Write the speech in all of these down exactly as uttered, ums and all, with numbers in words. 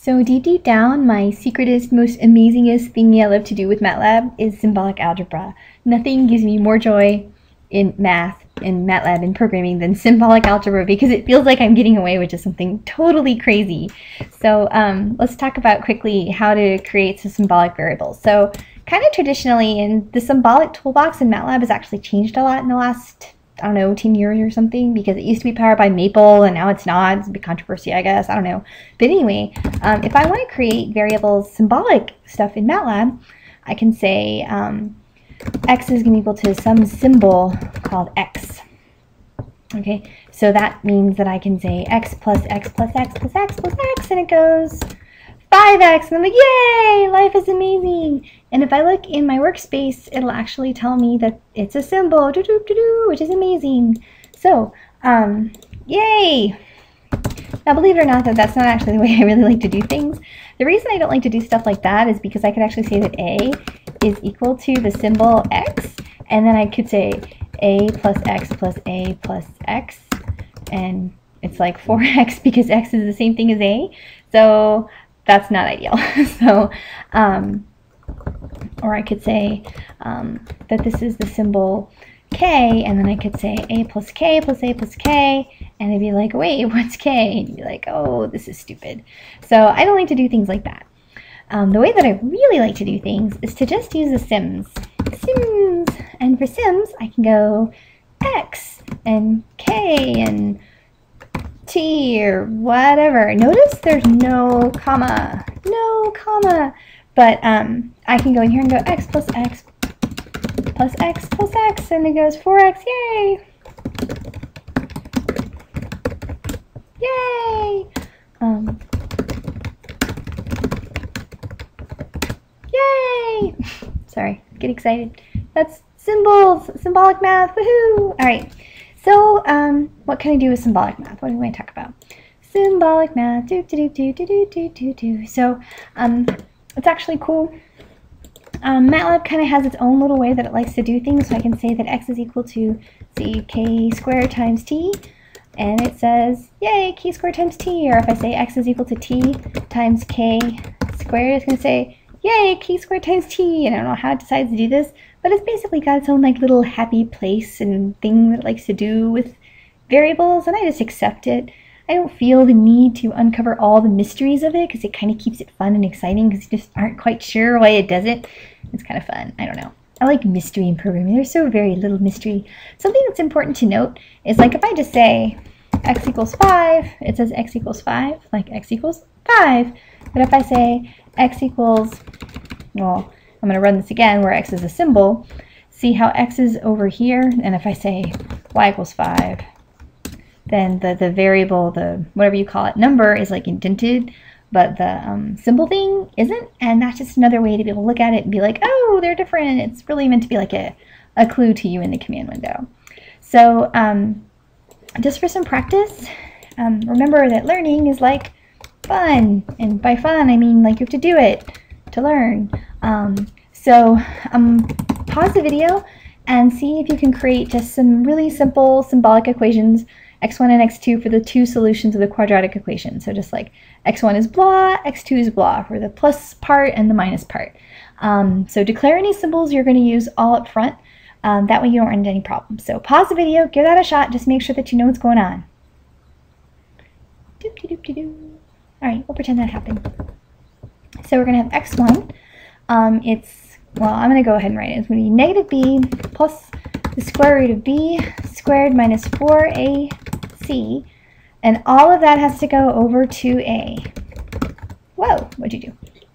So deep, deep down, my secretest, most amazingest thing I love to do with MATLAB is symbolic algebra. Nothing gives me more joy in math, in MATLAB, in programming than symbolic algebra, because it feels like I'm getting away with just something totally crazy. So um, let's talk about quickly how to create some symbolic variables. So kind of traditionally, in the symbolic toolbox in MATLAB has actually changed a lot in the last, I don't know, ten years or something, because it used to be powered by Maple and now it's not. It's a big controversy, I guess. I don't know. But anyway, um, if I want to create variables, symbolic stuff in MATLAB, I can say um, x is going to be equal to some symbol called x. Okay, so that means that I can say x plus x plus x plus x plus x, and it goes five x, and I'm like, yay, life is amazing. And if I look in my workspace, it'll actually tell me that it's a symbol, doo -doo -doo -doo, which is amazing. So, um, yay. Now, believe it or not, that that's not actually the way I really like to do things. The reason I don't like to do stuff like that is because I could actually say that a is equal to the symbol x, and then I could say a plus x plus a plus x, and it's like four x because x is the same thing as a. So that's not ideal. So, um, or I could say um, that this is the symbol k, and then I could say a plus k plus a plus k, and they'd be like, wait, what's k? And you'd be like, oh, this is stupid. So I don't like to do things like that. Um, the way that I really like to do things is to just use the sims. Sims! And for sims, I can go x and k and t or whatever. Notice there's no comma. No comma. But um, I can go in here and go x plus x plus x plus x, and it goes four x. Yay! Yay! Um, yay! Sorry, get excited. That's symbols, symbolic math, woohoo! All right, so um, what can I do with symbolic math? What do we want to talk about? Symbolic math, do do do do do do do do. So um, it's actually cool. Um, MATLAB kind of has its own little way that it likes to do things. So I can say that x is equal to, see, k squared times t, and it says, yay, k squared times t. Or if I say x is equal to t times k squared, it's going to say, yay, k squared times t. And I don't know how it decides to do this, but it's basically got its own like little happy place and thing that it likes to do with variables, and I just accept it. I don't feel the need to uncover all the mysteries of it because it kind of keeps it fun and exciting because you just aren't quite sure why it does it. It's kind of fun. I don't know. I like mystery in programming. There's so very little mystery. Something that's important to note is, like, if I just say x equals five, it says x equals five, like x equals five. But if I say x equals, well, I'm going to run this again where x is a symbol. See how x is over here? And if I say y equals five, then the, the variable, the whatever you call it, number is like indented, but the um, symbol thing isn't. And that's just another way to be able to look at it and be like, oh, they're different. It's really meant to be like a, a clue to you in the command window. So um, just for some practice, um, remember that learning is like fun. And by fun, I mean like you have to do it to learn. Um, so um, pause the video and see if you can create just some really simple symbolic equations, x one and x two, for the two solutions of the quadratic equation. So just like x one is blah, x two is blah, for the plus part and the minus part. Um, so declare any symbols you're going to use all up front. Um, that way you don't run into any problems. So pause the video, give that a shot, just make sure that you know what's going on. Doop -de doop -de doo. All right, we'll pretend that happened. So we're going to have x one. Um, it's, well, I'm going to go ahead and write it. It's going to be negative b plus the square root of b squared minus four a c, and all of that has to go over to a. Whoa, what'd you do?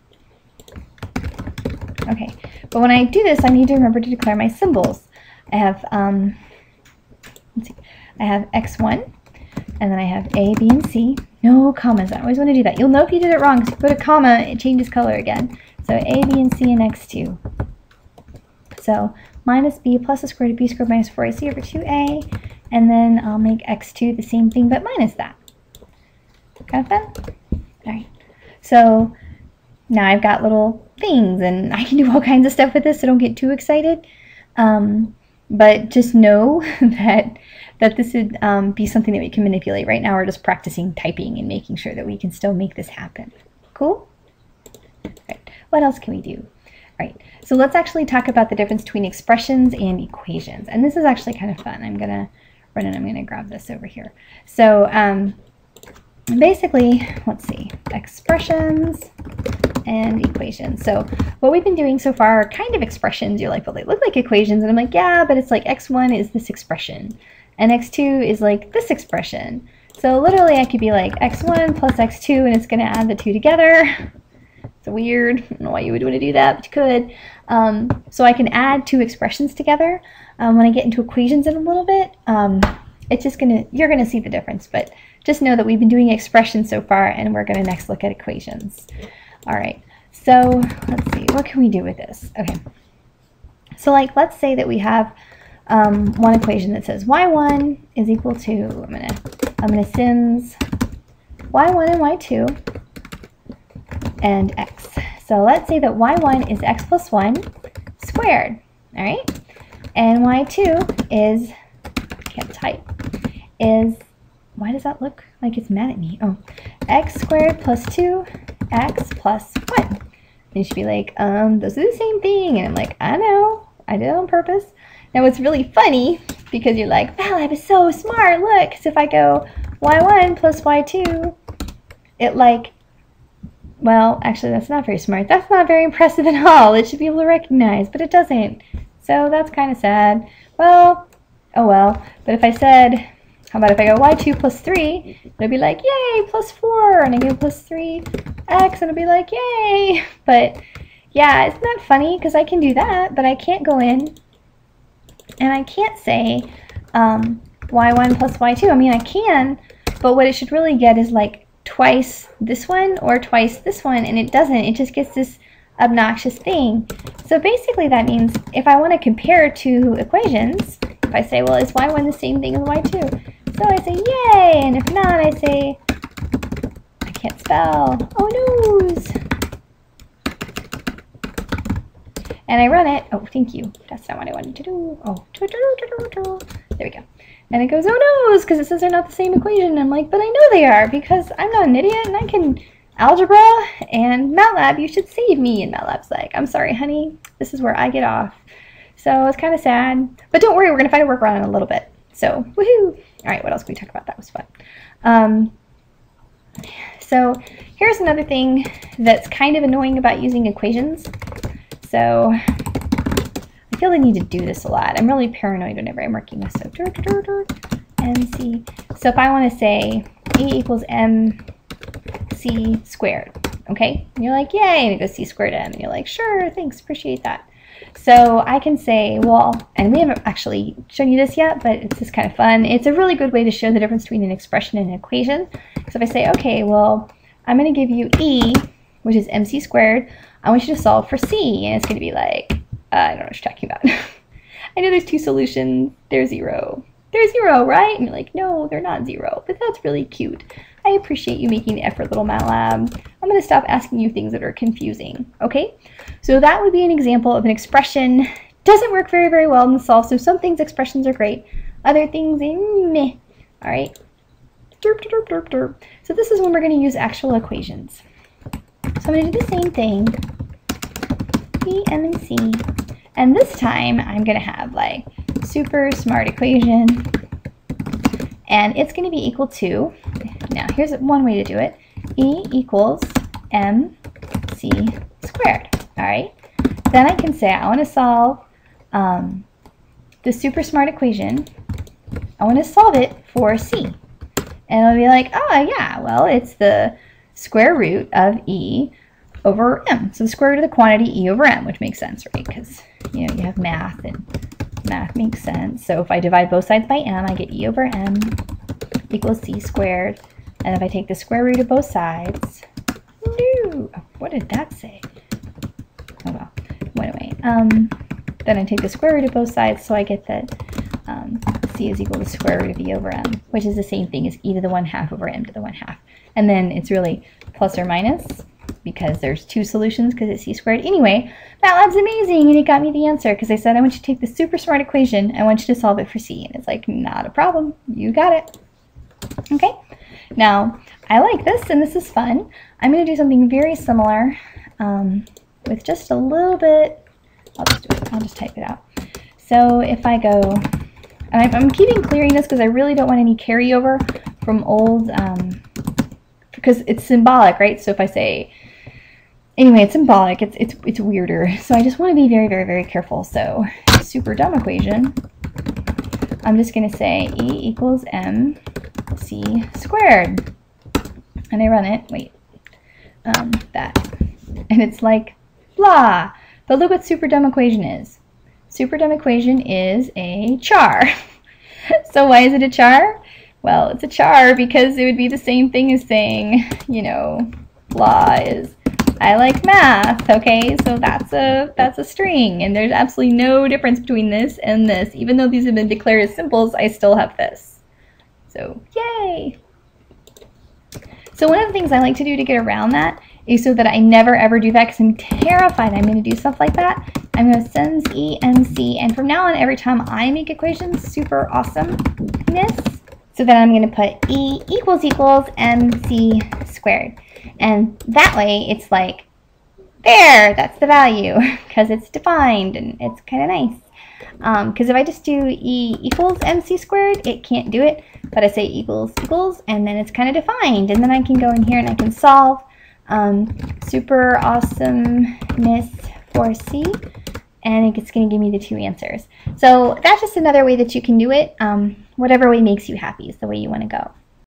Okay, but when I do this, I need to remember to declare my symbols. I have, um, let's see, I have x one, and then I have a, b, and c. No commas. I always want to do that. You'll know if you did it wrong, because if you put a comma, it changes color again. So a, b, and c, and x two. So minus b plus the square root of b squared minus four a c over two a, and then I'll make x two the same thing but minus that. Kind of fun? Alright, so now I've got little things and I can do all kinds of stuff with this, so don't get too excited. Um, but just know that that this would um, be something that we can manipulate. Right now we're just practicing typing and making sure that we can still make this happen. Cool. Cool? Right. What else can we do? All right, so let's actually talk about the difference between expressions and equations. And this is actually kind of fun. I'm gonna run and I'm gonna grab this over here. So um, basically, let's see, expressions and equations. So what we've been doing so far are kind of expressions. You're like, well, they look like equations. And I'm like, yeah, but it's like x one is this expression. And x two is like this expression. So literally I could be like x one plus x two, and it's going to add the two together. It's weird. I don't know why you would want to do that, but you could. Um, so I can add two expressions together. Um, when I get into equations in a little bit, um, it's just going to, you're going to see the difference. But just know that we've been doing expressions so far, and we're going to next look at equations. All right, so let's see, what can we do with this? Okay, so like let's say that we have um, one equation that says y one is equal to, I'm gonna, I'm gonna sims y one and y two and x. So let's say that y one is x plus one squared, all right? And y two is, can't type, is, why does that look like it's mad at me? Oh, x squared plus two, x plus one. And you should be like, um, those are the same thing. And I'm like, I know, I did it on purpose. Now it's really funny because you're like, MATLAB is so smart, look. Because if I go y one plus y two, it like, well, actually that's not very smart. That's not very impressive at all. It should be able to recognize, but it doesn't. So that's kind of sad. Well, oh well. But if I said, how about if I go y two plus three, it'll be like, yay, plus four, and I go plus three x, and it'll be like, yay. But yeah, isn't that funny? Because I can do that, but I can't go in, and I can't say um, y one plus y two. I mean, I can, but what it should really get is like twice this one or twice this one, and it doesn't. It just gets this obnoxious thing. So basically that means if I want to compare two equations, if I say, well, is y one the same thing as y two? So I say, yay, and if not, I say, I can't spell, oh noes. And I run it, oh, thank you, that's not what I wanted to do. Oh, there we go. And it goes, oh noes, because it says they're not the same equation. And I'm like, but I know they are, because I'm not an idiot, and I can algebra and MATLAB, you should save me. And MATLAB's like, I'm sorry, honey, this is where I get off. So it's kind of sad, but don't worry, we're going to find a workaround in a little bit. So, woohoo! All right, what else can we talk about? That was fun. Um, so here's another thing that's kind of annoying about using equations. So I feel I need to do this a lot. I'm really paranoid whenever I'm working with so dur, dur, dur, dur, M C. So if I want to say A equals M C squared, okay? And you're like, yay, and it goes C squared M, and you're like, sure, thanks, appreciate that. So I can say, well, and we haven't actually shown you this yet, but it's just kind of fun. It's a really good way to show the difference between an expression and an equation. So if I say, okay, well, I'm going to give you E, which is M C squared. I want you to solve for C, and it's going to be like, uh, I don't know what you're talking about. I know there's two solutions. They're zero. They're zero, right? And you're like, no, they're not zero, but that's really cute. I appreciate you making the effort, little MATLAB. I'm going to stop asking you things that are confusing, okay? So that would be an example of an expression. Doesn't work very, very well in the solve, so some things, expressions are great. Other things, eh, meh. All right? Derp, derp, derp, derp. So this is when we're going to use actual equations. So I'm going to do the same thing, B, M, and C. And this time, I'm going to have like super smart equation. And it's going to be equal to, now here's one way to do it, E equals M C squared, all right? Then I can say I want to solve um, the super smart equation. I want to solve it for C. And I'll be like, oh yeah, well, it's the square root of E over M. So the square root of the quantity E over M, which makes sense, right? Because, you know, you have math, and math makes sense. So if I divide both sides by M, I get E over M equals C squared. And if I take the square root of both sides, no, what did that say? Oh well, went away. Um, then I take the square root of both sides, so I get that um, C is equal to the square root of E over M, which is the same thing as E to the one half over M to the one half. And then it's really plus or minus, because there's two solutions because it's C squared. Anyway, MATLAB's amazing, and it got me the answer because I said I want you to take the super smart equation, I want you to solve it for C. And it's like, not a problem, you got it. Okay, now I like this, and this is fun. I'm going to do something very similar um, with just a little bit. I'll just do it. I'll just type it out. So if I go, and I'm keeping clearing this because I really don't want any carryover from old, um, because it's symbolic, right? So if I say, anyway, it's symbolic, it's, it's, it's weirder. So I just want to be very, very, very careful. So super dumb equation, I'm just going to say E equals M C squared. And I run it, wait, um, that. And it's like, blah. But look what super dumb equation is. Super dumb equation is a char. So why is it a char? Well, it's a char because it would be the same thing as saying, you know, blah is I like math, okay? So that's a that's a string, and there's absolutely no difference between this and this. Even though these have been declared as symbols, I still have this. So, yay! So one of the things I like to do to get around that is so that I never ever do that because I'm terrified I'm going to do stuff like that. I'm going to sends E M C, and from now on, every time I make equations, super awesomeness, so then I'm going to put E equals equals M C squared. And that way, it's like, there, that's the value, because it's defined, and it's kind of nice. Because um, if I just do E equals M C squared, it can't do it, but I say equals equals, and then it's kind of defined, and then I can go in here and I can solve um, super awesomeness for C, and it's going to give me the two answers. So that's just another way that you can do it. Um, whatever way makes you happy is the way you want to go.